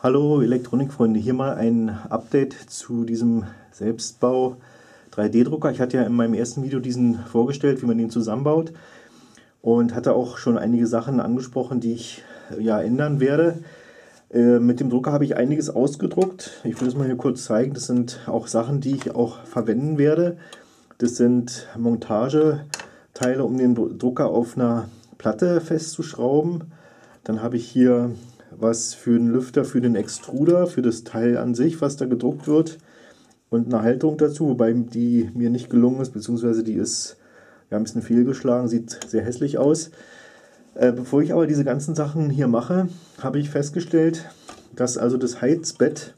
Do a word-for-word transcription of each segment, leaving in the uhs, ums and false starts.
Hallo Elektronikfreunde, hier mal ein Update zu diesem Selbstbau drei D Drucker. Ich hatte ja in meinem ersten Video diesen vorgestellt, wie man den zusammenbaut, und hatte auch schon einige Sachen angesprochen, die ich ja ändern werde. Äh, mit dem Drucker habe ich einiges ausgedruckt. Ich will das mal hier kurz zeigen. Das sind auch Sachen, die ich auch verwenden werde. Das sind Montageteile, um den Drucker auf einer Platte festzuschrauben. Dann habe ich hier was für den Lüfter, für den Extruder, für das Teil an sich, was da gedruckt wird, und eine Halterung dazu, wobei die mir nicht gelungen ist, beziehungsweise die ist ja ein bisschen fehlgeschlagen, sieht sehr hässlich aus. Äh, bevor ich aber diese ganzen Sachen hier mache, habe ich festgestellt, dass also das Heizbett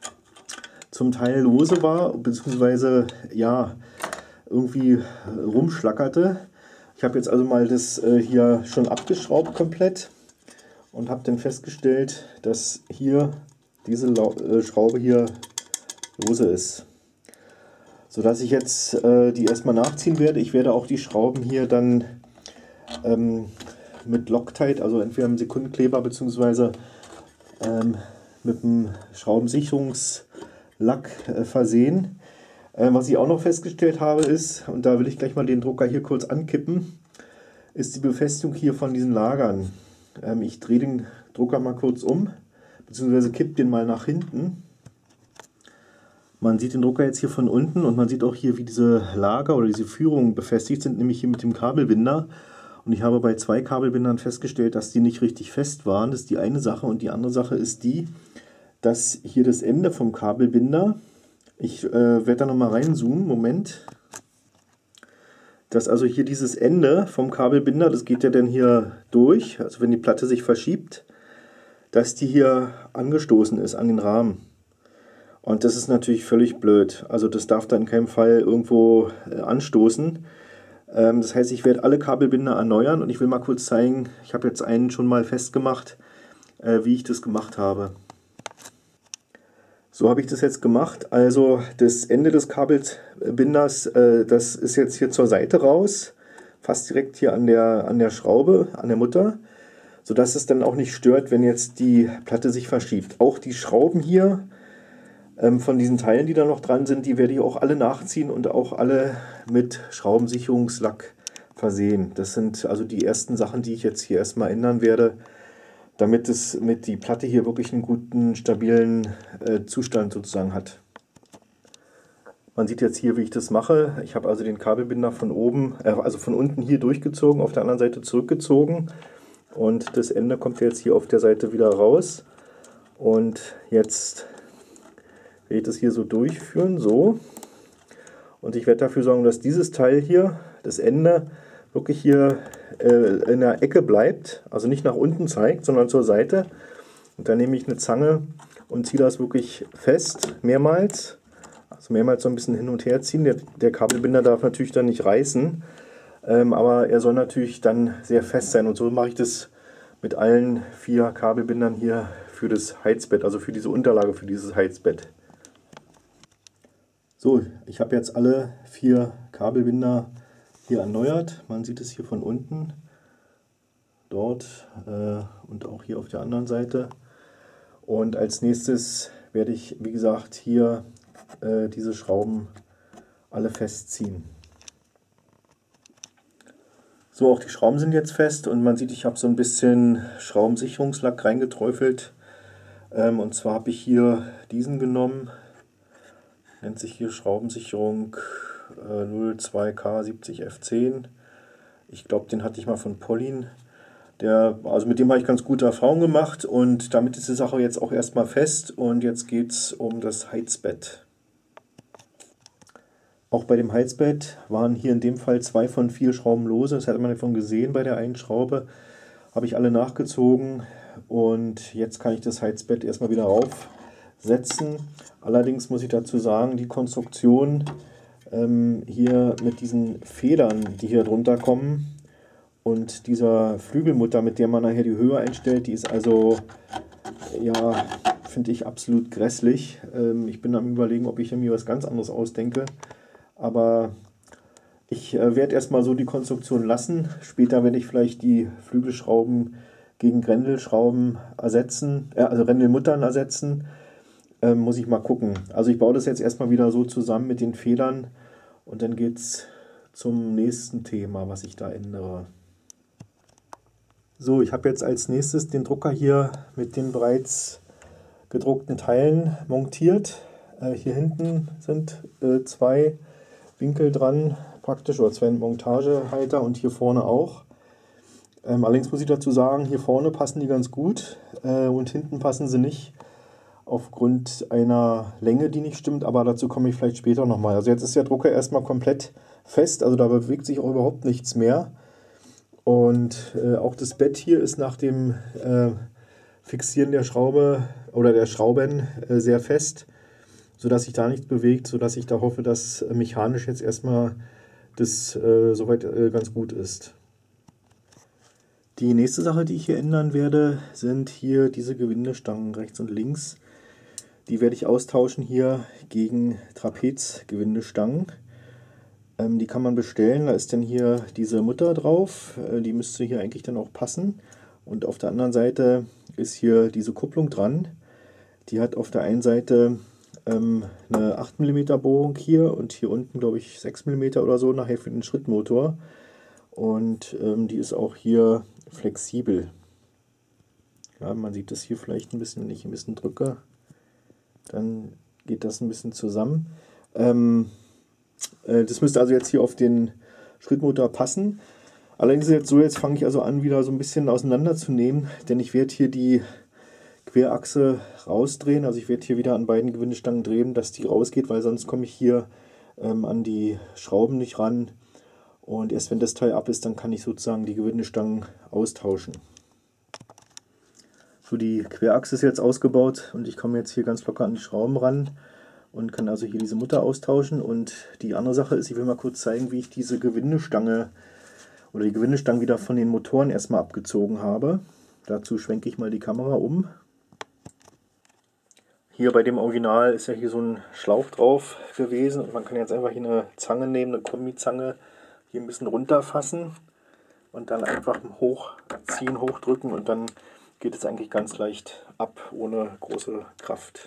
zum Teil lose war, beziehungsweise ja irgendwie rumschlackerte. Ich habe jetzt also mal das äh, hier schon abgeschraubt komplett und habe dann festgestellt, dass hier diese äh, Schraube hier lose ist, sodass ich jetzt äh, die erstmal nachziehen werde. Ich werde auch die Schrauben hier dann ähm, mit Loctite, also entweder mit Sekundenkleber bzw. Ähm, mit einem Schraubensicherungslack äh, versehen. Äh, was ich auch noch festgestellt habe ist, und da will ich gleich mal den Drucker hier kurz ankippen, ist die Befestigung hier von diesen Lagern. Ähm, ich drehe den Drucker mal kurz um, beziehungsweise kippe den mal nach hinten. Man sieht den Drucker jetzt hier von unten und man sieht auch hier, wie diese Lager oder diese Führungen befestigt sind, nämlich hier mit dem Kabelbinder. Und ich habe bei zwei Kabelbindern festgestellt, dass die nicht richtig fest waren. Das ist die eine Sache. Und die andere Sache ist die, dass hier das Ende vom Kabelbinder, ich äh, werde da nochmal reinzoomen, Moment, dass also hier dieses Ende vom Kabelbinder, das geht ja dann hier durch, also wenn die Platte sich verschiebt, dass die hier angestoßen ist an den Rahmen. Und das ist natürlich völlig blöd. Also das darf da in keinem Fall irgendwo äh, anstoßen. Ähm, das heißt, ich werde alle Kabelbinder erneuern und ich will mal kurz zeigen, ich habe jetzt einen schon mal festgemacht, äh, wie ich das gemacht habe. So habe ich das jetzt gemacht. Also das Ende des Kabelbinders, äh, das ist jetzt hier zur Seite raus, fast direkt hier an der, an der Schraube, an der Mutter, sodass es dann auch nicht stört, wenn jetzt die Platte sich verschiebt. Auch die Schrauben hier ähm, von diesen Teilen, die da noch dran sind, die werde ich auch alle nachziehen und auch alle mit Schraubensicherungslack versehen. Das sind also die ersten Sachen, die ich jetzt hier erstmal ändern werde, damit es mit die Platte hier wirklich einen guten, stabilen äh, Zustand sozusagen hat. Man sieht jetzt hier, wie ich das mache. Ich habe also den Kabelbinder von oben, äh, also von unten hier durchgezogen, auf der anderen Seite zurückgezogen, und das Ende kommt jetzt hier auf der Seite wieder raus. Und jetzt werde ich das hier so durchführen, so. Und ich werde dafür sorgen, dass dieses Teil hier, das Ende, wirklich hier äh, in der Ecke bleibt, also nicht nach unten zeigt, sondern zur Seite. Und dann nehme ich eine Zange und ziehe das wirklich fest, mehrmals. Also mehrmals so ein bisschen hin und her ziehen. Der, der Kabelbinder darf natürlich dann nicht reißen, ähm, aber er soll natürlich dann sehr fest sein. Und so mache ich das mit allen vier Kabelbindern hier für das Heizbett, also für diese Unterlage, für dieses Heizbett. So, ich habe jetzt alle vier Kabelbinder hier erneuert. Man sieht es hier von unten, dort äh, und auch hier auf der anderen Seite. Und als nächstes werde ich, wie gesagt, hier äh, diese Schrauben alle festziehen. So, auch die Schrauben sind jetzt fest und man sieht, ich habe so ein bisschen Schraubensicherungslack reingeträufelt. Ähm, und zwar habe ich hier diesen genommen, nennt sich hier Schraubensicherung null zwei K siebzig F zehn. Ich glaube, den hatte ich mal von Pollin. Der, also mit dem habe ich ganz gute Erfahrungen gemacht, und damit ist die Sache jetzt auch erstmal fest, und jetzt geht es um das Heizbett. Auch bei dem Heizbett waren hier in dem Fall zwei von vier Schrauben lose. Das hat man davon gesehen bei der einen Schraube. Habe ich alle nachgezogen, und jetzt kann ich das Heizbett erstmal wieder aufsetzen. Allerdings muss ich dazu sagen, die Konstruktion ähm, hier mit diesen Federn, die hier drunter kommen, und dieser Flügelmutter, mit der man nachher die Höhe einstellt, die ist also, ja, finde ich absolut grässlich. Ähm, ich bin am Überlegen, ob ich mir was ganz anderes ausdenke. Aber ich äh, werde erstmal so die Konstruktion lassen. Später werde ich vielleicht die Flügelschrauben gegen Grendelschrauben ersetzen, äh, also Grendelmuttern ersetzen. Ähm, muss ich mal gucken. Also ich baue das jetzt erstmal wieder so zusammen mit den Federn und dann geht es zum nächsten Thema, was ich da ändere. So, ich habe jetzt als nächstes den Drucker hier mit den bereits gedruckten Teilen montiert. Äh, hier hinten sind äh, zwei Winkel dran, praktisch, oder zwei Montagehalter und hier vorne auch. Ähm, allerdings muss ich dazu sagen, hier vorne passen die ganz gut äh, und hinten passen sie nicht, aufgrund einer Länge, die nicht stimmt, aber dazu komme ich vielleicht später nochmal. Also jetzt ist der Drucker erstmal komplett fest, also da bewegt sich auch überhaupt nichts mehr. Und äh, auch das Bett hier ist nach dem äh, Fixieren der Schraube oder der Schrauben äh, sehr fest, sodass sich da nichts bewegt, sodass ich da hoffe, dass äh, mechanisch jetzt erstmal das äh, soweit äh, ganz gut ist. Die nächste Sache, die ich hier ändern werde, sind hier diese Gewindestangen rechts und links. Die werde ich austauschen hier gegen Trapezgewindestangen. Ähm, die kann man bestellen. Da ist dann hier diese Mutter drauf. Äh, die müsste hier eigentlich dann auch passen. Und auf der anderen Seite ist hier diese Kupplung dran. Die hat auf der einen Seite ähm, eine acht Millimeter Bohrung hier und hier unten, glaube ich, sechs Millimeter oder so, nachher für den Schrittmotor. Und ähm, die ist auch hier flexibel. Ja, man sieht das hier vielleicht ein bisschen, wenn ich ein bisschen drücke. Dann geht das ein bisschen zusammen. Ähm, äh, das müsste also jetzt hier auf den Schrittmotor passen. Allerdings ist es jetzt so, jetzt fange ich also an, wieder so ein bisschen auseinanderzunehmen, denn ich werde hier die Querachse rausdrehen. Also ich werde hier wieder an beiden Gewindestangen drehen, dass die rausgeht, weil sonst komme ich hier ähm, an die Schrauben nicht ran. Und erst wenn das Teil ab ist, dann kann ich sozusagen die Gewindestangen austauschen. So, die Querachse ist jetzt ausgebaut und ich komme jetzt hier ganz locker an die Schrauben ran und kann also hier diese Mutter austauschen. Und die andere Sache ist, ich will mal kurz zeigen, wie ich diese Gewindestange oder die Gewindestangen wieder von den Motoren erstmal abgezogen habe. Dazu schwenke ich mal die Kamera um. Hier bei dem Original ist ja hier so ein Schlauch drauf gewesen und man kann jetzt einfach hier eine Zange nehmen, eine Kombizange, hier ein bisschen runterfassen und dann einfach hochziehen, hochdrücken und dann geht es eigentlich ganz leicht ab, ohne große Kraft.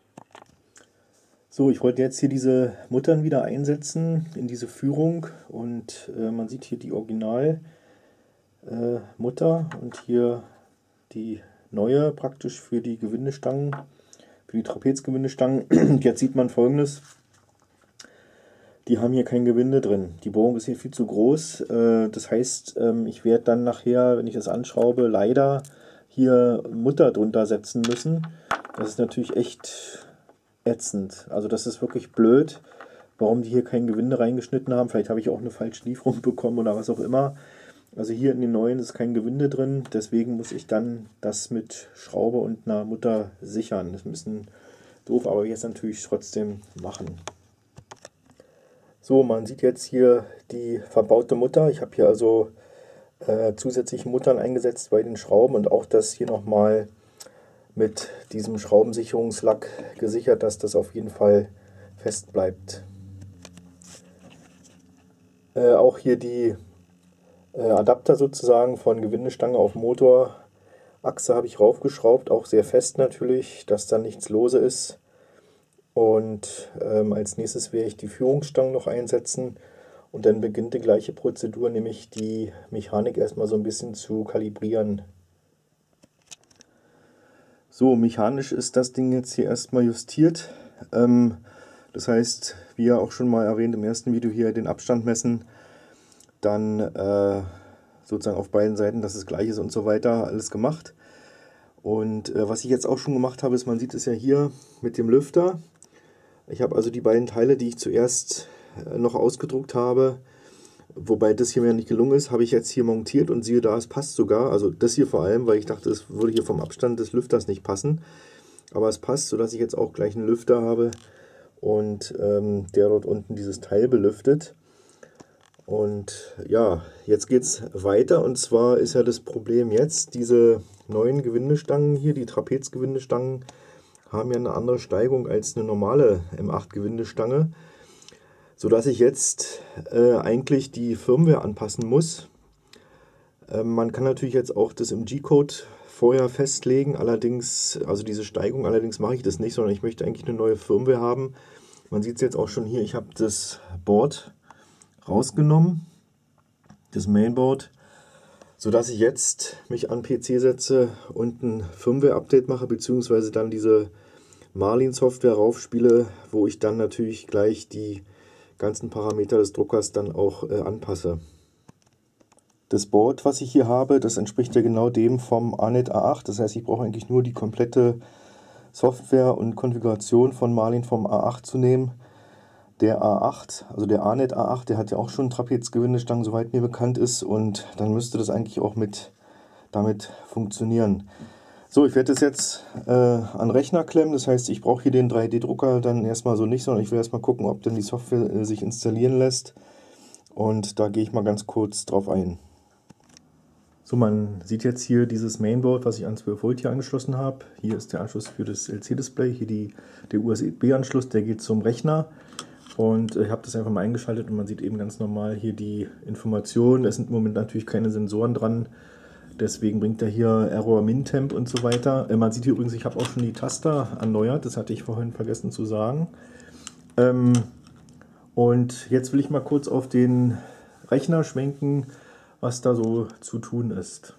So, ich wollte jetzt hier diese Muttern wieder einsetzen in diese Führung und äh, man sieht hier die Original äh, Mutter und hier die neue praktisch für die Gewindestangen, für die Trapezgewindestangen. Jetzt sieht man Folgendes: Die haben hier kein Gewinde drin. Die Bohrung ist hier viel zu groß. Äh, das heißt, ähm, ich werde dann nachher, wenn ich das anschraube, leider hier Mutter drunter setzen müssen. Das ist natürlich echt ätzend. Also das ist wirklich blöd, warum die hier kein Gewinde reingeschnitten haben. Vielleicht habe ich auch eine falsche Lieferung bekommen oder was auch immer. Also hier in den neuen ist kein Gewinde drin. Deswegen muss ich dann das mit Schraube und einer Mutter sichern. Das ist ein bisschen doof, aber ich jetzt natürlich trotzdem machen. So, man sieht jetzt hier die verbaute Mutter. Ich habe hier also äh, zusätzliche Muttern eingesetzt bei den Schrauben und auch das hier nochmal mit diesem Schraubensicherungslack gesichert, dass das auf jeden Fall fest bleibt. Äh, auch hier die äh, Adapter sozusagen von Gewindestange auf Motorachse habe ich raufgeschraubt, auch sehr fest natürlich, dass da nichts lose ist. Und ähm, als nächstes werde ich die Führungsstangen noch einsetzen und dann beginnt die gleiche Prozedur, nämlich die Mechanik erstmal so ein bisschen zu kalibrieren. So, mechanisch ist das Ding jetzt hier erstmal justiert. Ähm, das heißt, wie ja auch schon mal erwähnt im ersten Video hier, den Abstand messen, dann äh, sozusagen auf beiden Seiten, dass es gleich ist und so weiter, alles gemacht. Und äh, was ich jetzt auch schon gemacht habe, ist, man sieht es ja hier mit dem Lüfter. Ich habe also die beiden Teile, die ich zuerst äh, noch ausgedruckt habe, wobei das hier mir nicht gelungen ist, habe ich jetzt hier montiert und siehe da, es passt sogar. Also das hier vor allem, weil ich dachte, es würde hier vom Abstand des Lüfters nicht passen. Aber es passt, sodass ich jetzt auch gleich einen Lüfter habe und ähm, der dort unten dieses Teil belüftet. Und ja, jetzt geht es weiter und zwar ist ja das Problem jetzt, diese neuen Gewindestangen hier, die Trapezgewindestangen, haben ja eine andere Steigung als eine normale M acht Gewindestange, sodass ich jetzt äh, eigentlich die Firmware anpassen muss. Ähm, man kann natürlich jetzt auch das im G-Code vorher festlegen, allerdings, also diese Steigung, allerdings mache ich das nicht, sondern ich möchte eigentlich eine neue Firmware haben. Man sieht es jetzt auch schon hier, ich habe das Board rausgenommen, das Mainboard, sodass ich jetzt mich an P C setze und ein Firmware-Update mache, beziehungsweise dann diese Marlin-Software raufspiele, wo ich dann natürlich gleich die ganzen Parameter des Druckers dann auch äh, anpasse. Das Board, was ich hier habe, das entspricht ja genau dem vom A N E T A acht. Das heißt, ich brauche eigentlich nur die komplette Software und Konfiguration von Marlin vom A acht zu nehmen. Der A acht, also der A N E T A acht, der hat ja auch schon Trapezgewindestangen, soweit mir bekannt ist. Und dann müsste das eigentlich auch mit damit funktionieren. So, ich werde das jetzt äh, an den Rechner klemmen. Das heißt, ich brauche hier den drei D Drucker dann erstmal so nicht, sondern ich will erstmal gucken, ob denn die Software äh, sich installieren lässt. Und da gehe ich mal ganz kurz drauf ein. So, man sieht jetzt hier dieses Mainboard, was ich an zwölf Volt hier angeschlossen habe. Hier ist der Anschluss für das L C-Display, hier die, der U S B-Anschluss, der geht zum Rechner. Und ich habe das einfach mal eingeschaltet und man sieht eben ganz normal hier die Informationen. Es sind im Moment natürlich keine Sensoren dran. Deswegen bringt er hier Error Mintemp und so weiter. Man sieht hier übrigens, ich habe auch schon die Taster erneuert. Das hatte ich vorhin vergessen zu sagen. Ähm, und jetzt will ich mal kurz auf den Rechner schwenken, was da so zu tun ist.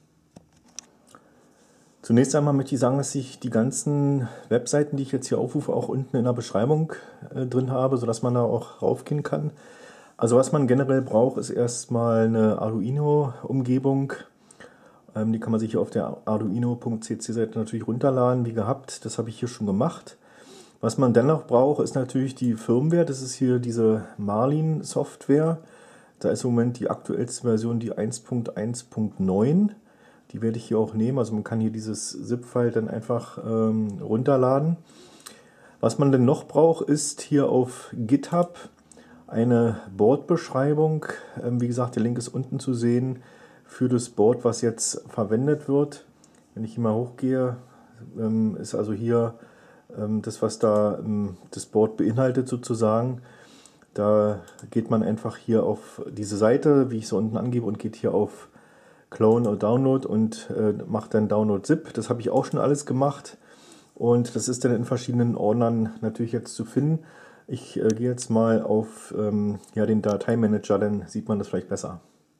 Zunächst einmal möchte ich sagen, dass ich die ganzen Webseiten, die ich jetzt hier aufrufe, auch unten in der Beschreibung äh, drin habe, sodass man da auch raufgehen kann. Also was man generell braucht, ist erstmal eine Arduino-Umgebung. Ähm, die kann man sich hier auf der arduino punkt c c-Seite natürlich runterladen, wie gehabt. Das habe ich hier schon gemacht. Was man dennoch braucht, ist natürlich die Firmware. Das ist hier diese Marlin-Software. Da ist im Moment die aktuellste Version die eins Punkt eins Punkt neun. Die werde ich hier auch nehmen. Also man kann hier dieses ZIP-File dann einfach ähm, runterladen. Was man denn noch braucht, ist hier auf GitHub eine Boardbeschreibung. Ähm, wie gesagt, der Link ist unten zu sehen für das Board, was jetzt verwendet wird. Wenn ich hier mal hochgehe, ähm, ist also hier ähm, das, was da ähm, das Board beinhaltet sozusagen. Da geht man einfach hier auf diese Seite, wie ich so unten angebe, und geht hier auf Clone oder Download und äh, macht dann Download Zip. Das habe ich auch schon alles gemacht und das ist dann in verschiedenen Ordnern natürlich jetzt zu finden. Ich äh, gehe jetzt mal auf ähm, ja, den Dateimanager, dann sieht man das vielleicht besser.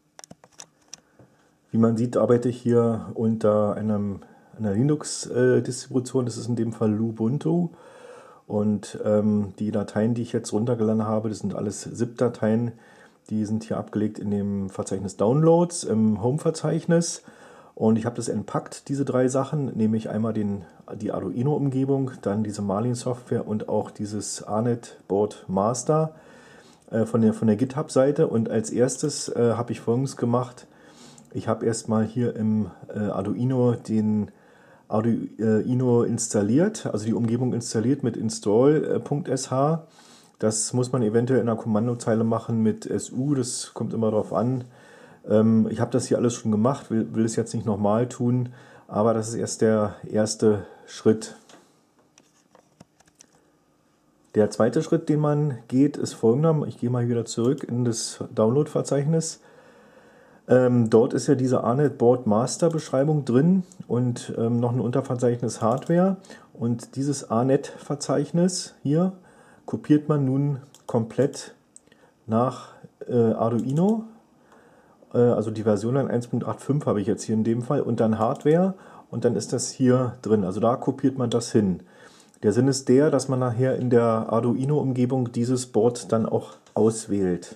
Wie man sieht, arbeite ich hier unter einem, einer Linux-Distribution, das ist in dem Fall Lubuntu. Und ähm, die Dateien, die ich jetzt runtergeladen habe, das sind alles ZIP-Dateien, die sind hier abgelegt in dem Verzeichnis Downloads, im Home-Verzeichnis. Und ich habe das entpackt, diese drei Sachen, nämlich einmal den, die Arduino-Umgebung, dann diese Marlin-Software und auch dieses A N E T Board Master äh, von der, von der GitHub-Seite. Und als erstes äh, habe ich Folgendes gemacht. Ich habe erstmal hier im äh, Arduino den Arduino installiert, also die Umgebung installiert mit install.sh. Das muss man eventuell in der Kommandozeile machen mit S U, das kommt immer darauf an. Ähm, ich habe das hier alles schon gemacht, will, will es jetzt nicht nochmal tun, aber das ist erst der erste Schritt. Der zweite Schritt, den man geht, ist folgender. Ich gehe mal wieder zurück in das Download-Verzeichnis. Ähm, dort ist ja diese A N E T Board Master Beschreibung drin und ähm, noch ein Unterverzeichnis Hardware. Und dieses A N E T-Verzeichnis hier kopiert man nun komplett nach äh, Arduino. Äh, also die Version eins Punkt acht Punkt fünf habe ich jetzt hier in dem Fall und dann Hardware und dann ist das hier drin. Also da kopiert man das hin. Der Sinn ist der, dass man nachher in der Arduino-Umgebung dieses Board dann auch auswählt.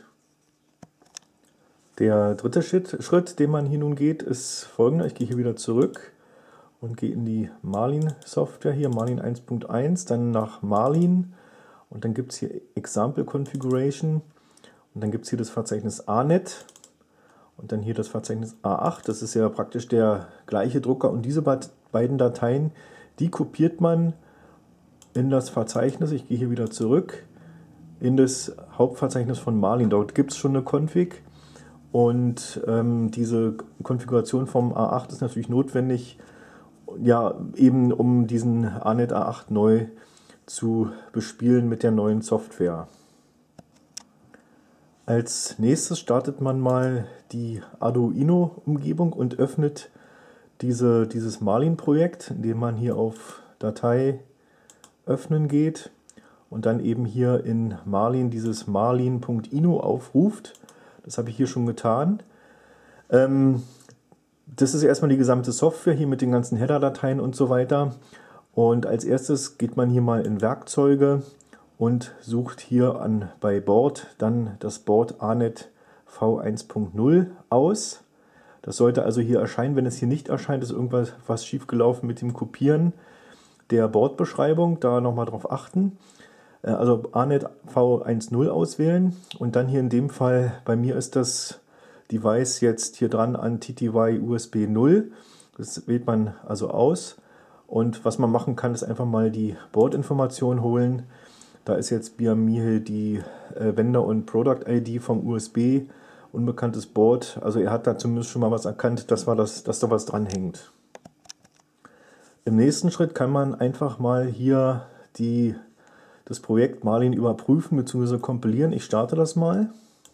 Der dritte Schritt, Schritt, den man hier nun geht, ist folgender. Ich gehe hier wieder zurück und gehe in die Marlin-Software hier, Marlin eins Punkt eins, dann nach Marlin und dann gibt es hier Example Configuration und dann gibt es hier das Verzeichnis A N E T und dann hier das Verzeichnis A acht. Das ist ja praktisch der gleiche Drucker und diese beiden Dateien, die kopiert man in das Verzeichnis. Ich gehe hier wieder zurück in das Hauptverzeichnis von Marlin. Dort gibt es schon eine Config. Und ähm, diese Konfiguration vom A acht ist natürlich notwendig, ja, eben um diesen A N E T A acht neu zu bespielen mit der neuen Software. Als nächstes startet man mal die Arduino-Umgebung und öffnet diese, dieses Marlin-Projekt, indem man hier auf Datei öffnen geht und dann eben hier in Marlin dieses marlin.ino aufruft. Das habe ich hier schon getan. Ähm, das ist erstmal die gesamte Software hier mit den ganzen Header-Dateien und so weiter. Und als erstes geht man hier mal in Werkzeuge und sucht hier an bei Board dann das Board A N E T V eins punkt null aus. Das sollte also hier erscheinen. Wenn es hier nicht erscheint, ist irgendwas was schiefgelaufen mit dem Kopieren der Bordbeschreibung. Da nochmal drauf achten. Also A N E T V eins punkt null auswählen und dann hier in dem Fall, bei mir ist das Device jetzt hier dran an T T Y U S B null. Das wählt man also aus. Und was man machen kann, ist einfach mal die Bordinformation holen. Da ist jetzt bei mir die äh, Vendor- und Product-I D vom U S B, unbekanntes Board. Also er hat da zumindest schon mal was erkannt, dass, war das, dass da was dran hängt. Im nächsten Schritt kann man einfach mal hier die, das Projekt Marlin überprüfen bzw. kompilieren. Ich starte das mal.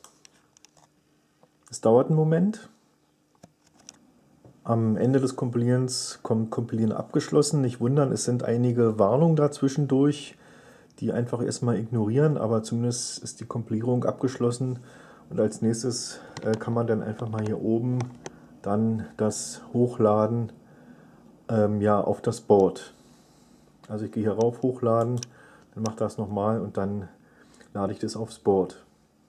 Es dauert einen Moment. Am Ende des Kompilierens kommt Kompilieren abgeschlossen. Nicht wundern, es sind einige Warnungen dazwischendurch, die einfach erstmal ignorieren, aber zumindest ist die Kompilierung abgeschlossen und als nächstes äh, kann man dann einfach mal hier oben dann das hochladen ähm, ja, auf das Board. Also ich gehe hier rauf, hochladen, dann mache das nochmal und dann lade ich das aufs Board.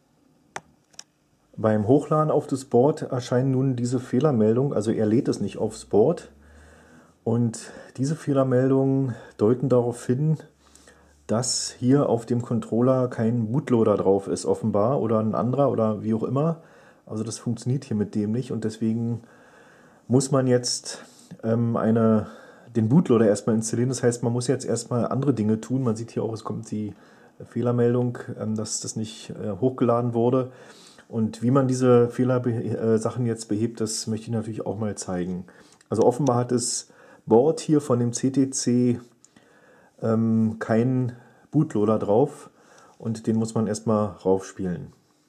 Beim Hochladen auf das Board erscheinen nun diese Fehlermeldungen, also er lädt es nicht aufs Board und diese Fehlermeldungen deuten darauf hin, dass hier auf dem Controller kein Bootloader drauf ist, offenbar, oder ein anderer oder wie auch immer. Also das funktioniert hier mit dem nicht und deswegen muss man jetzt ähm, eine, den Bootloader erstmal installieren. Das heißt, man muss jetzt erstmal andere Dinge tun. Man sieht hier auch, es kommt die Fehlermeldung, ähm, dass das nicht äh, hochgeladen wurde. Und wie man diese Fehlersachen jetzt behebt, das möchte ich natürlich auch mal zeigen. Also offenbar hat das Board hier von dem C T C ähm, kein Bootloader drauf und den muss man erstmal raufspielen.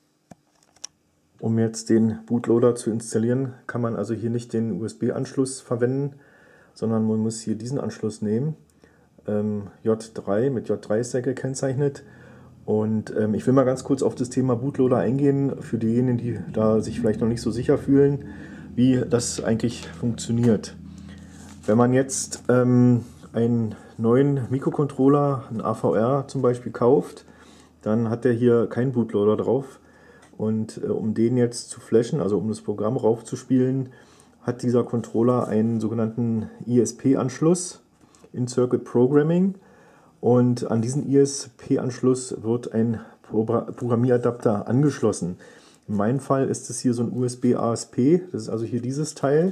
Um jetzt den Bootloader zu installieren, kann man also hier nicht den U S B-Anschluss verwenden, sondern man muss hier diesen Anschluss nehmen. Ähm, J drei, mit J drei ist er gekennzeichnet. Und ähm, ich will mal ganz kurz auf das Thema Bootloader eingehen, für diejenigen, die da sich vielleicht noch nicht so sicher fühlen, wie das eigentlich funktioniert. Wenn man jetzt ähm, einen neuen Mikrocontroller, einen A V R zum Beispiel, kauft, dann hat der hier keinen Bootloader drauf. Und äh, um den jetzt zu flashen, also um das Programm raufzuspielen, hat dieser Controller einen sogenannten I S P-Anschluss, In-Circuit Programming. Und an diesen I S P-Anschluss wird ein Programmieradapter angeschlossen. In meinem Fall ist es hier so ein U S B A S P, das ist also hier dieses Teil.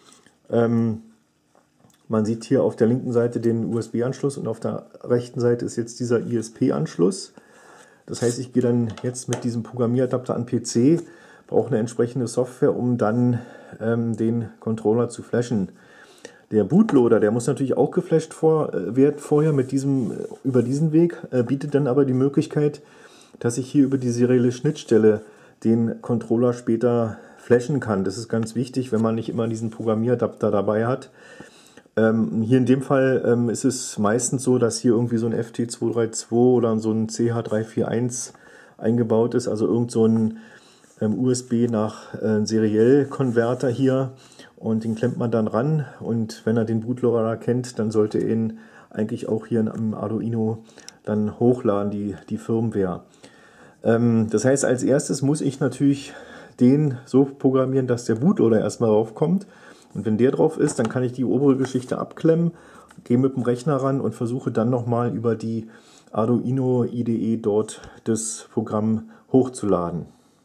Ähm, man sieht hier auf der linken Seite den U S B-Anschluss und auf der rechten Seite ist jetzt dieser I S P-Anschluss. Das heißt, ich gehe dann jetzt mit diesem Programmieradapter an P C, brauche eine entsprechende Software, um dann ähm, den Controller zu flashen. Der Bootloader, der muss natürlich auch geflasht vor, äh, werden vorher mit diesem, über diesen Weg, äh, bietet dann aber die Möglichkeit, dass ich hier über die serielle Schnittstelle den Controller später flashen kann. Das ist ganz wichtig, wenn man nicht immer diesen Programmieradapter dabei hat. Ähm, hier in dem Fall ähm, ist es meistens so, dass hier irgendwie so ein F T zwei drei zwei oder so ein C H drei vier eins eingebaut ist, also irgend so ein ähm, U S B nach äh, Seriell-Konverter hier und den klemmt man dann ran und wenn er den Bootloader kennt, dann sollte er ihn eigentlich auch hier im Arduino dann hochladen, die, die Firmware. Ähm, das heißt, als erstes muss ich natürlich den so programmieren, dass der Bootloader erstmal raufkommt. Und wenn der drauf ist, dann kann ich die obere Geschichte abklemmen, gehe mit dem Rechner ran und versuche dann nochmal über die Arduino I D E dort das Programm hochzuladen.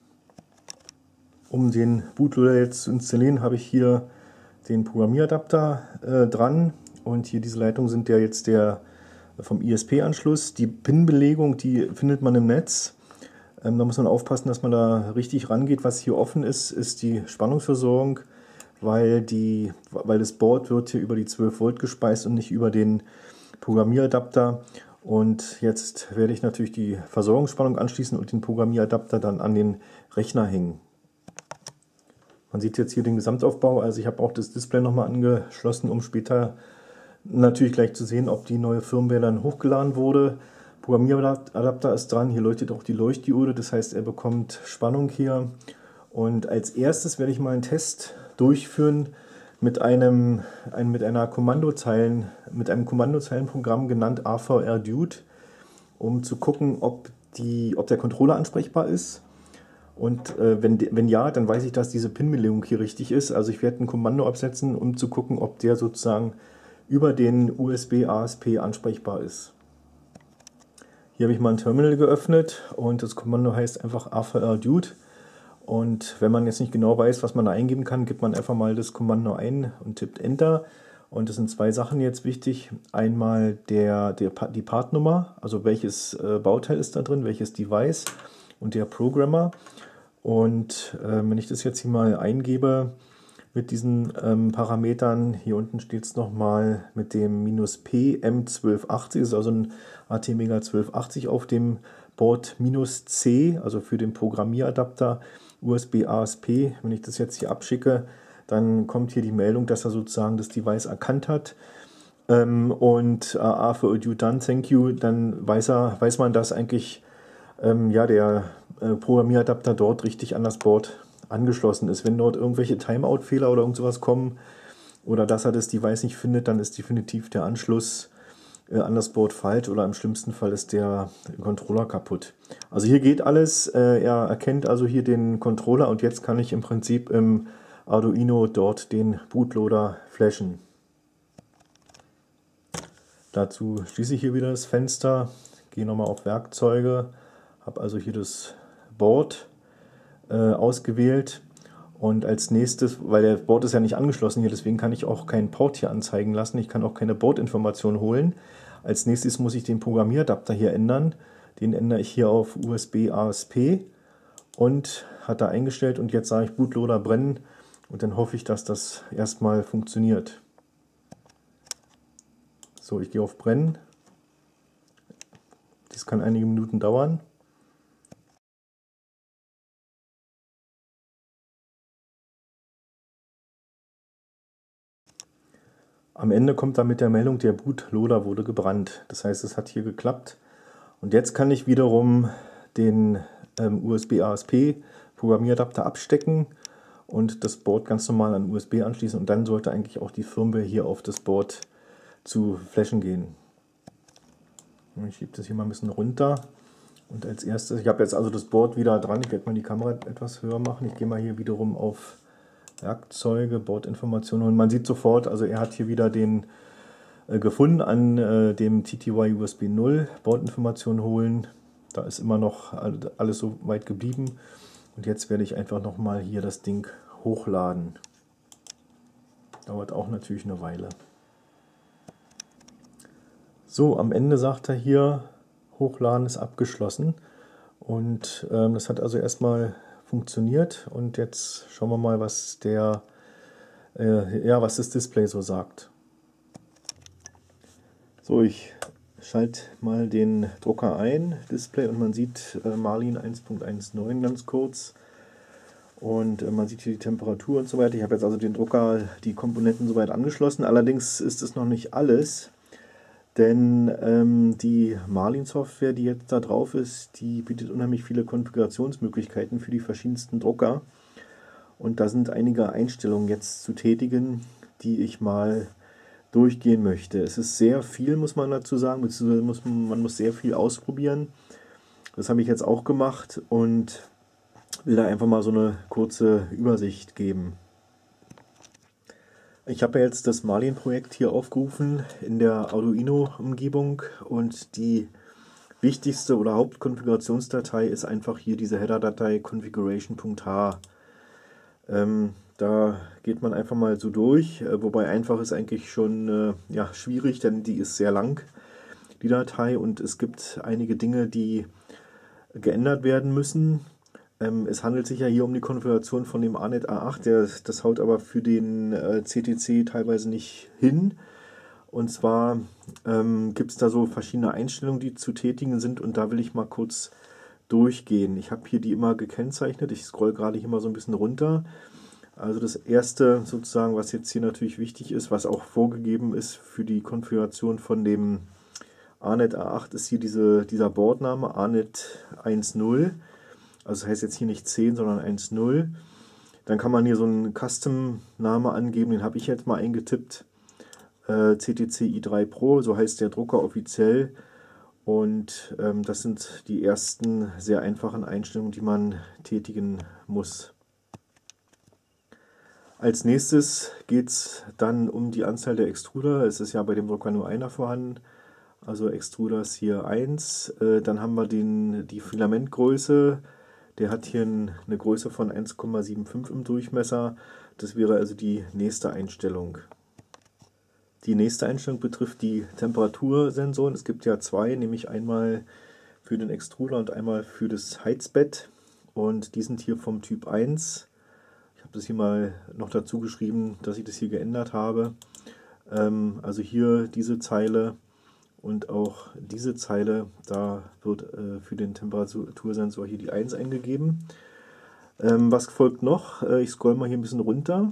Um den Bootloader jetzt zu installieren, habe ich hier den Programmieradapter äh, dran und hier diese Leitungen sind ja jetzt der vom I S P-Anschluss. Die Pin-Belegung, die findet man im Netz. Ähm, da muss man aufpassen, dass man da richtig rangeht. Was hier offen ist, ist die Spannungsversorgung, weil, die, weil das Board wird hier über die zwölf Volt gespeist und nicht über den Programmieradapter. Und jetzt werde ich natürlich die Versorgungsspannung anschließen und den Programmieradapter dann an den Rechner hängen. Man sieht jetzt hier den Gesamtaufbau, also ich habe auch das Display nochmal angeschlossen, um später natürlich gleich zu sehen, ob die neue Firmware dann hochgeladen wurde. Programmieradapter ist dran, hier leuchtet auch die Leuchtdiode, das heißt, er bekommt Spannung hier. Und als erstes werde ich mal einen Test durchführen mit einem, ein, mit einer Kommandozeilen, mit einem Kommandozeilenprogramm genannt A V R Dude, um zu gucken, ob, die, ob der Controller ansprechbar ist. Und äh, wenn, wenn ja, dann weiß ich, dass diese Pin-Belegung hier richtig ist. Also ich werde ein Kommando absetzen, um zu gucken, ob der sozusagen über den U S B A S P ansprechbar ist. Hier habe ich mal ein Terminal geöffnet und das Kommando heißt einfach A V R Dude. Und wenn man jetzt nicht genau weiß, was man da eingeben kann, gibt man einfach mal das Kommando ein und tippt Enter. Und es sind zwei Sachen jetzt wichtig. Einmal der, der, die Partnummer, also welches äh, Bauteil ist da drin, welches Device, und der Programmer. Und äh, wenn ich das jetzt hier mal eingebe mit diesen ähm, Parametern, hier unten steht es nochmal mit dem minus P M zwölf achtzig, das ist also ein A T Mega zwölf achtzig auf dem Board, minus C, also für den Programmieradapter U S B A S P. Wenn ich das jetzt hier abschicke, dann kommt hier die Meldung, dass er sozusagen das Device erkannt hat. Ähm, und äh, A V R Dude done, thank you, dann weiß, er, weiß man, dass eigentlich ähm, ja, der äh, Programmieradapter dort richtig an das Board angeschlossen ist. Wenn dort irgendwelche Timeout-Fehler oder irgend sowas kommen oder dass er das Device nicht findet, dann ist definitiv der Anschluss äh, an das Board falsch oder im schlimmsten Fall ist der Controller kaputt. Also hier geht alles, äh, er erkennt also hier den Controller und jetzt kann ich im Prinzip im Arduino dort den Bootloader flashen. Dazu schließe ich hier wieder das Fenster, gehe nochmal auf Werkzeuge, habe also hier das Board äh, ausgewählt und als nächstes, weil der Board ist ja nicht angeschlossen hier, deswegen kann ich auch keinen Port hier anzeigen lassen, ich kann auch keine Boardinformation holen. Als nächstes muss ich den Programmieradapter hier ändern, den ändere ich hier auf U S B A S P und hat da eingestellt und jetzt sage ich Bootloader brennen und dann hoffe ich, dass das erstmal funktioniert. So, ich gehe auf brennen, das kann einige Minuten dauern. Am Ende kommt dann mit der Meldung, der Bootloader wurde gebrannt. Das heißt, es hat hier geklappt. Und jetzt kann ich wiederum den ähm, U S B A S P Programmieradapter abstecken und das Board ganz normal an U S B anschließen. Und dann sollte eigentlich auch die Firmware hier auf das Board zu flashen gehen. Ich schiebe das hier mal ein bisschen runter. Und als erstes, ich habe jetzt also das Board wieder dran. Ich werde mal die Kamera etwas höher machen. Ich gehe mal hier wiederum auf Werkzeuge, Bordinformationen und man sieht sofort, also er hat hier wieder den äh, gefunden an äh, dem T T Y U S B null, Bordinformationen holen, da ist immer noch alles so weit geblieben und jetzt werde ich einfach nochmal hier das Ding hochladen. Dauert auch natürlich eine Weile. So, am Ende sagt er hier, Hochladen ist abgeschlossen und ähm, das hat also erstmal funktioniert und jetzt schauen wir mal, was der äh, ja, was das Display so sagt. So, ich schalte mal den Drucker ein, Display, und man sieht äh, Marlin eins Punkt neunzehn ganz kurz und äh, man sieht hier die Temperatur und so weiter. Ich habe jetzt also den Drucker, die Komponenten soweit angeschlossen, allerdings ist es noch nicht alles. Denn ähm, die Marlin-Software, die jetzt da drauf ist, die bietet unheimlich viele Konfigurationsmöglichkeiten für die verschiedensten Drucker. Und da sind einige Einstellungen jetzt zu tätigen, die ich mal durchgehen möchte. Es ist sehr viel, muss man dazu sagen, beziehungsweise muss man, man muss sehr viel ausprobieren. Das habe ich jetzt auch gemacht und will da einfach mal so eine kurze Übersicht geben. Ich habe ja jetzt das Marlin-Projekt hier aufgerufen in der Arduino-Umgebung und die wichtigste oder Hauptkonfigurationsdatei ist einfach hier diese Header-Datei configuration.h. Ähm, da geht man einfach mal so durch, äh, wobei einfach ist eigentlich schon äh, ja, schwierig, denn die ist sehr lang, die Datei, und es gibt einige Dinge, die geändert werden müssen. Ähm, es handelt sich ja hier um die Konfiguration von dem A N E T A acht, der, das haut aber für den äh, C T C teilweise nicht hin. Und zwar ähm, gibt es da so verschiedene Einstellungen, die zu tätigen sind, und da will ich mal kurz durchgehen. Ich habe hier die immer gekennzeichnet. Ich scroll gerade hier mal so ein bisschen runter. Also das erste sozusagen, was jetzt hier natürlich wichtig ist, was auch vorgegeben ist für die Konfiguration von dem A N E T A acht, ist hier diese, dieser Bordname A N E T eins Punkt null. Also das heißt jetzt hier nicht zehn, sondern eins Punkt null. Dann kann man hier so einen Custom-Name angeben, den habe ich jetzt mal eingetippt. Äh, C T C i drei Pro, so heißt der Drucker offiziell. Und ähm, das sind die ersten sehr einfachen Einstellungen, die man tätigen muss. Als nächstes geht es dann um die Anzahl der Extruder. Es ist ja bei dem Drucker nur einer vorhanden. Also Extruders hier eins. Äh, dann haben wir den, die Filamentgröße. Der hat hier eine Größe von eins Komma fünfundsiebzig im Durchmesser. Das wäre also die nächste Einstellung. Die nächste Einstellung betrifft die Temperatursensoren. Es gibt ja zwei, nämlich einmal für den Extruder und einmal für das Heizbett. Und die sind hier vom Typ eins. Ich habe das hier mal noch dazu geschrieben, dass ich das hier geändert habe. Ähm, also hier diese Zeile und auch diese Zeile, da wird äh, für den Temperatursensor hier die eins eingegeben. Ähm, was folgt noch? Äh, ich scroll mal hier ein bisschen runter.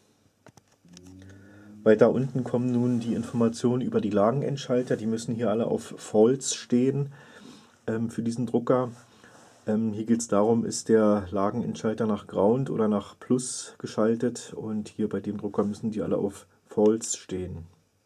Weiter unten kommen nun die Informationen über die Lagenendschalter. Die müssen hier alle auf False stehen ähm, für diesen Drucker. Ähm, hier geht es darum, ist der Lagenendschalter nach Ground oder nach Plus geschaltet, und hier bei dem Drucker müssen die alle auf False stehen.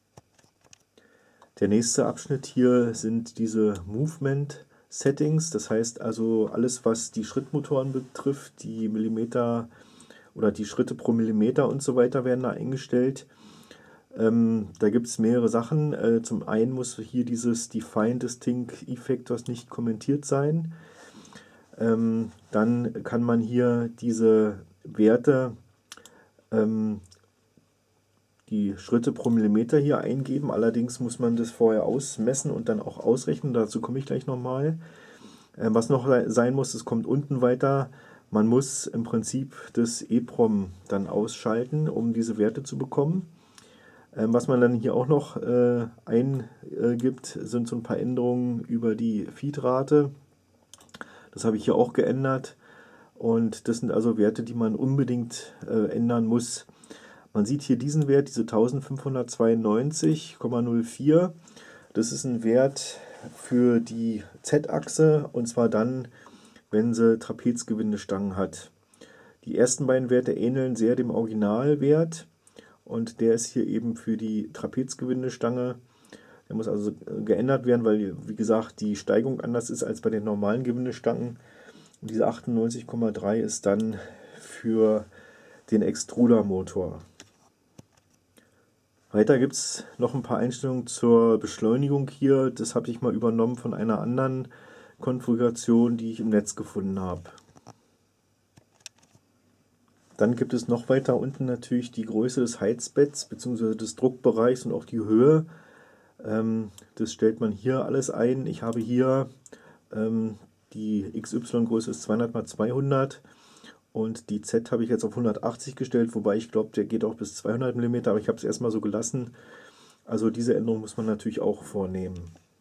Der nächste Abschnitt hier sind diese Movement Settings, das heißt also alles, was die Schrittmotoren betrifft, die Millimeter oder die Schritte pro Millimeter und so weiter werden da eingestellt. Ähm, da gibt es mehrere Sachen. Äh, zum einen muss hier dieses Define Distinct Effectors nicht kommentiert sein. Ähm, dann kann man hier diese Werte, ähm, die Schritte pro Millimeter hier eingeben. Allerdings muss man das vorher ausmessen und dann auch ausrechnen. Dazu komme ich gleich nochmal. Ähm, was noch sein muss, es kommt unten weiter. Man muss im Prinzip das EEPROM dann ausschalten, um diese Werte zu bekommen. Ähm, was man dann hier auch noch äh, eingibt, sind so ein paar Änderungen über die Feedrate. Das habe ich hier auch geändert, und das sind also Werte, die man unbedingt äh, ändern muss. Man sieht hier diesen Wert, diese eintausendfünfhundertzweiundneunzig Komma null vier. Das ist ein Wert für die Z-Achse, und zwar dann, wenn sie Trapezgewindestangen hat. Die ersten beiden Werte ähneln sehr dem Originalwert, und der ist hier eben für die Trapezgewindestange. Der muss also geändert werden, weil, wie gesagt, die Steigung anders ist als bei den normalen Gewindestangen. Und diese achtundneunzig Komma drei ist dann für den Extrudermotor. Weiter gibt es noch ein paar Einstellungen zur Beschleunigung hier. Das habe ich mal übernommen von einer anderen Konfiguration, die ich im Netz gefunden habe. Dann gibt es noch weiter unten natürlich die Größe des Heizbetts bzw. des Druckbereichs und auch die Höhe. Das stellt man hier alles ein. Ich habe hier ähm, die X Y-Größe ist zweihundert mal zweihundert, und die Z habe ich jetzt auf hundertachtzig gestellt, wobei ich glaube, der geht auch bis zweihundert Millimeter, aber ich habe es erstmal so gelassen. Also diese Änderung muss man natürlich auch vornehmen.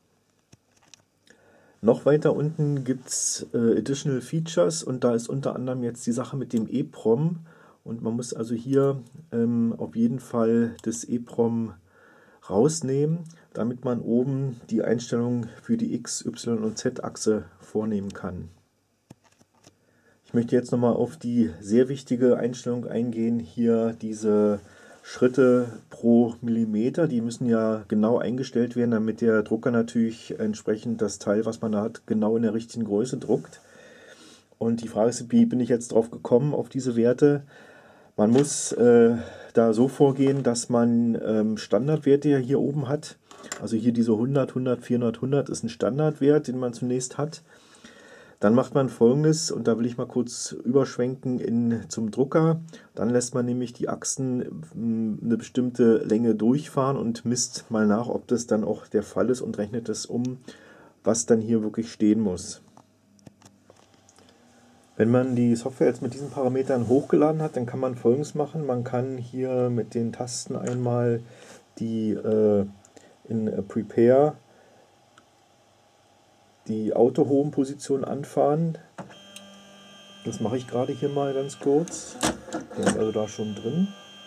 Noch weiter unten gibt es äh, Additional Features, und da ist unter anderem jetzt die Sache mit dem EEPROM, und man muss also hier ähm, auf jeden Fall das EEPROM rausnehmen, damit man oben die Einstellungen für die X, Y und Z-Achse vornehmen kann. Ich möchte jetzt nochmal auf die sehr wichtige Einstellung eingehen, hier diese Schritte pro Millimeter, die müssen ja genau eingestellt werden, damit der Drucker natürlich entsprechend das Teil, was man da hat, genau in der richtigen Größe druckt. Und die Frage ist, wie bin ich jetzt drauf gekommen, auf diese Werte? Man muss äh, da so vorgehen, dass man ähm, Standardwerte hier oben hat. Also hier diese hundert, hundert, vierhundert, hundert ist ein Standardwert, den man zunächst hat. Dann macht man Folgendes, und da will ich mal kurz überschwenken in, zum Drucker. Dann lässt man nämlich die Achsen eine bestimmte Länge durchfahren und misst mal nach, ob das dann auch der Fall ist, und rechnet das um, was dann hier wirklich stehen muss. Wenn man die Software jetzt mit diesen Parametern hochgeladen hat, dann kann man Folgendes machen. Man kann hier mit den Tasten einmal die äh, in Prepare die Auto-Home-Position anfahren. Das mache ich gerade hier mal ganz kurz. Der ist also da schon drin.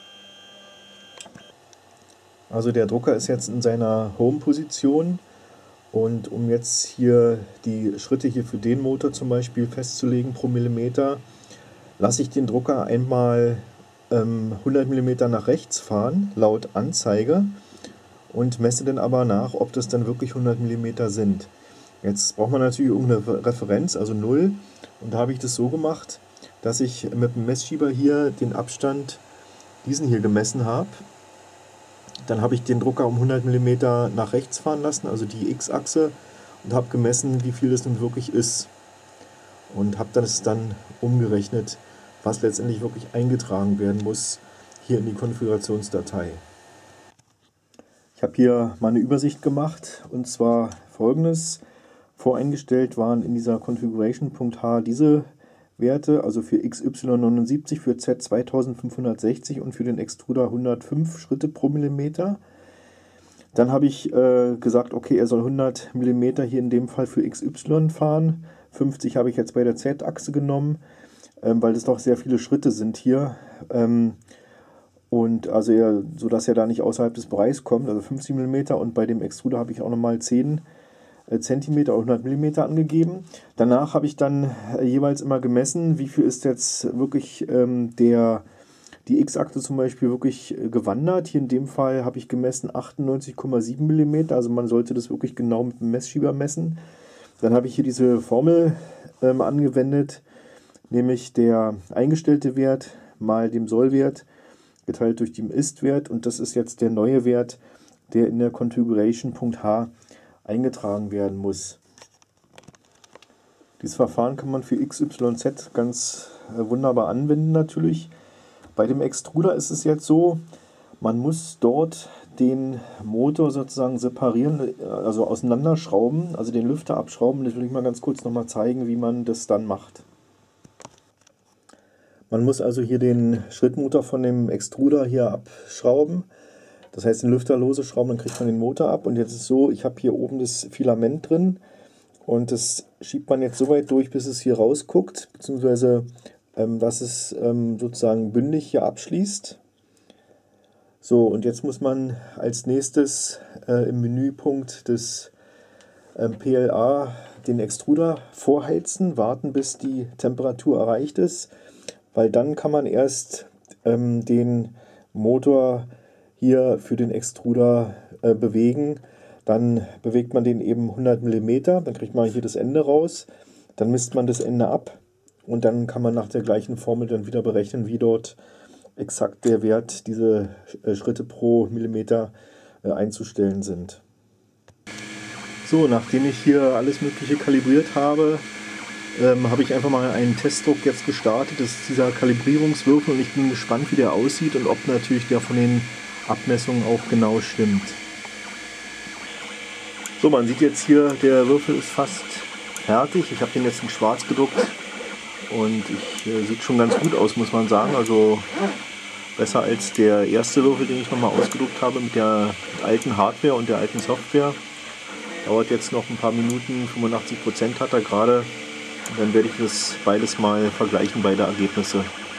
Also der Drucker ist jetzt in seiner Home-Position, und um jetzt hier die Schritte hier für den Motor zum Beispiel festzulegen pro Millimeter, lasse ich den Drucker einmal ähm, hundert Millimeter nach rechts fahren, laut Anzeige, und messe dann aber nach, ob das dann wirklich hundert Millimeter sind. Jetzt braucht man natürlich irgendeine Referenz, also null, und da habe ich das so gemacht, dass ich mit dem Messschieber hier den Abstand, diesen hier, gemessen habe. Dann habe ich den Drucker um hundert Millimeter nach rechts fahren lassen, also die X-Achse, und habe gemessen, wie viel das nun wirklich ist. Und habe das dann umgerechnet, was letztendlich wirklich eingetragen werden muss hier in die Konfigurationsdatei. Ich habe hier mal eine Übersicht gemacht, und zwar folgendes. Voreingestellt waren in dieser Configuration.h diese Werte, also für X Y neunundsiebzig, für Z zweitausendfünfhundertsechzig und für den Extruder hundertfünf Schritte pro Millimeter. Dann habe ich äh, gesagt, okay, er soll hundert Millimeter hier in dem Fall für X Y fahren. fünfzig habe ich jetzt bei der Z-Achse genommen, ähm, weil das doch sehr viele Schritte sind hier. Ähm, und also er, sodass er da nicht außerhalb des Bereichs kommt, also fünfzig Millimeter, und bei dem Extruder habe ich auch nochmal zehn Zentimeter oder hundert Millimeter angegeben. Danach habe ich dann jeweils immer gemessen, wie viel ist jetzt wirklich ähm, der, die X-Achse zum Beispiel wirklich gewandert. Hier in dem Fall habe ich gemessen achtundneunzig Komma sieben Millimeter, also man sollte das wirklich genau mit dem Messschieber messen. Dann habe ich hier diese Formel ähm, angewendet, nämlich der eingestellte Wert mal dem Sollwert geteilt durch den Ist-Wert, und das ist jetzt der neue Wert, der in der Configuration.h eingetragen werden muss. Dieses Verfahren kann man für X Y Z ganz äh, wunderbar anwenden natürlich. Bei dem Extruder ist es jetzt so, man muss dort den Motor sozusagen separieren, also auseinanderschrauben, also den Lüfter abschrauben. Das will ich mal ganz kurz nochmal zeigen, wie man das dann macht. Man muss also hier den Schrittmotor von dem Extruder hier abschrauben. Das heißt, den Lüfter lose schrauben, dann kriegt man den Motor ab. Und jetzt ist es so, ich habe hier oben das Filament drin, und das schiebt man jetzt so weit durch, bis es hier rausguckt, beziehungsweise ähm, dass es ähm, sozusagen bündig hier abschließt. So, und jetzt muss man als nächstes äh, im Menüpunkt des ähm, P L A den Extruder vorheizen, warten, bis die Temperatur erreicht ist, weil dann kann man erst ähm, den Motor hier für den Extruder äh, bewegen. Dann bewegt man den eben hundert Millimeter, dann kriegt man hier das Ende raus, dann misst man das Ende ab, und dann kann man nach der gleichen Formel dann wieder berechnen, wie dort exakt der Wert, diese äh, Schritte pro Millimeter äh, einzustellen sind. So, nachdem ich hier alles Mögliche kalibriert habe, ähm, habe ich einfach mal einen Testdruck jetzt gestartet. Das ist dieser Kalibrierungswürfel, und ich bin gespannt, wie der aussieht und ob natürlich der von den Abmessungen auch genau stimmt. So, man sieht jetzt hier, der Würfel ist fast fertig. Ich habe den jetzt in schwarz gedruckt, und ich, äh, sieht schon ganz gut aus, muss man sagen. Also besser als der erste Würfel, den ich nochmal ausgedruckt habe mit der alten Hardware und der alten Software. Dauert jetzt noch ein paar Minuten, fünfundachtzig Prozent hat er gerade. Und dann werde ich das beides mal vergleichen, beide Ergebnisse.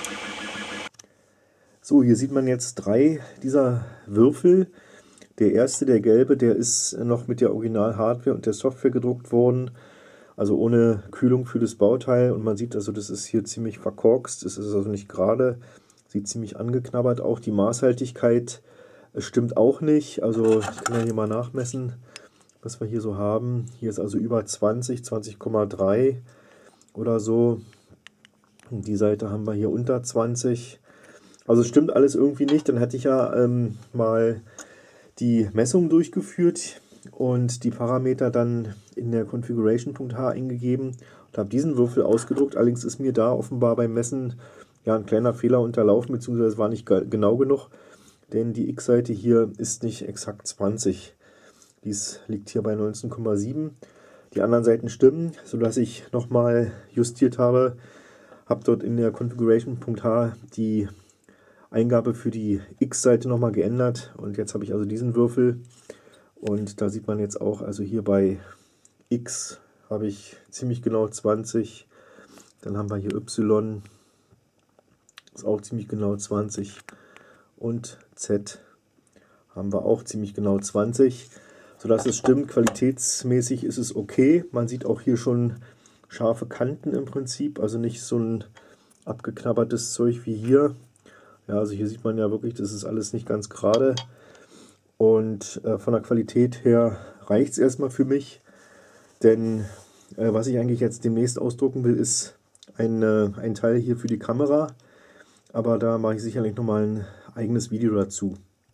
So, hier sieht man jetzt drei dieser Würfel. Der erste, der gelbe, der ist noch mit der Original-Hardware und der Software gedruckt worden, also ohne Kühlung für das Bauteil. Und man sieht also, das ist hier ziemlich verkorkst, das ist also nicht gerade, sieht ziemlich angeknabbert. Auch die Maßhaltigkeit stimmt auch nicht, also ich kann ja hier mal nachmessen, was wir hier so haben. Hier ist also über zwanzig, zwanzig Komma drei oder so. Und die Seite haben wir hier unter zwanzig. Also es stimmt alles irgendwie nicht. Dann hatte ich ja ähm, mal die Messung durchgeführt und die Parameter dann in der Configuration.h eingegeben und habe diesen Würfel ausgedruckt. Allerdings ist mir da offenbar beim Messen ja ein kleiner Fehler unterlaufen, beziehungsweise es war nicht genau genug, denn die X-Seite hier ist nicht exakt zwanzig. Dies liegt hier bei neunzehn Komma sieben. Die anderen Seiten stimmen, sodass ich nochmal justiert habe, habe dort in der Configuration.h die Eingabe für die X-Seite nochmal geändert, und jetzt habe ich also diesen Würfel, Und da sieht man jetzt auch, also hier bei X habe ich ziemlich genau zwanzig. Dann haben wir hier Y, ist auch ziemlich genau zwanzig. Und Z haben wir auch ziemlich genau zwanzig. Sodass es stimmt, qualitätsmäßig ist es okay. Man sieht auch hier schon scharfe Kanten im Prinzip, also nicht so ein abgeknabbertes Zeug wie hier. Ja, also hier sieht man ja wirklich, das ist alles nicht ganz gerade. Und äh, von der Qualität her reicht es erstmal für mich. Denn äh, was ich eigentlich jetzt demnächst ausdrucken will, ist ein, äh, ein Teil hier für die Kamera. Aber da mache ich sicherlich nochmal ein eigenes Video dazu.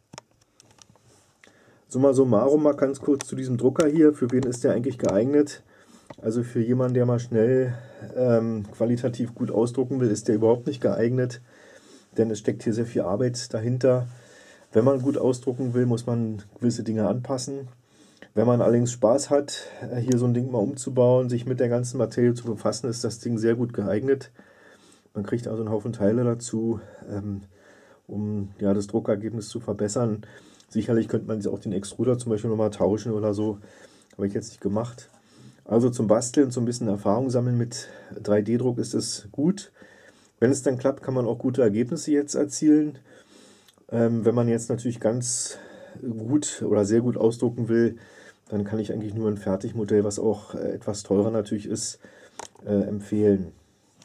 Summa summarum mal ganz kurz zu diesem Drucker hier. Für wen ist der eigentlich geeignet? Also für jemanden, der mal schnell ähm, qualitativ gut ausdrucken will, ist der überhaupt nicht geeignet. Denn es steckt hier sehr viel Arbeit dahinter. Wenn man gut ausdrucken will, muss man gewisse Dinge anpassen. Wenn man allerdings Spaß hat, hier so ein Ding mal umzubauen, sich mit der ganzen Materie zu befassen, ist das Ding sehr gut geeignet. Man kriegt also einen Haufen Teile dazu, ähm, um ja, das Druckergebnis zu verbessern. Sicherlich könnte man auch den Extruder zum Beispiel nochmal tauschen oder so. Habe ich jetzt nicht gemacht. Also zum Basteln, so ein bisschen Erfahrung sammeln mit drei D Druck ist es gut. Wenn es dann klappt, kann man auch gute Ergebnisse jetzt erzielen. Ähm, wenn man jetzt natürlich ganz gut oder sehr gut ausdrucken will, dann kann ich eigentlich nur ein Fertigmodell, was auch äh, etwas teurer natürlich ist, äh, empfehlen.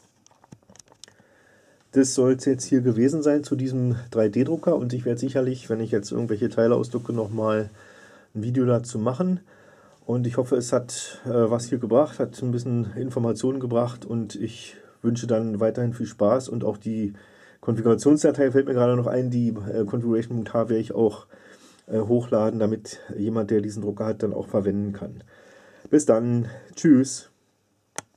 Das soll es jetzt hier gewesen sein zu diesem drei D Drucker und ich werde sicherlich, wenn ich jetzt irgendwelche Teile ausdrucke, nochmal ein Video dazu machen. Und ich hoffe, es hat äh, was hier gebracht, hat ein bisschen Informationen gebracht und ich wünsche dann weiterhin viel Spaß und auch die Konfigurationsdatei fällt mir gerade noch ein, die äh, configuration.h werde ich auch äh, hochladen, damit jemand, der diesen Drucker hat, dann auch verwenden kann. Bis dann, tschüss!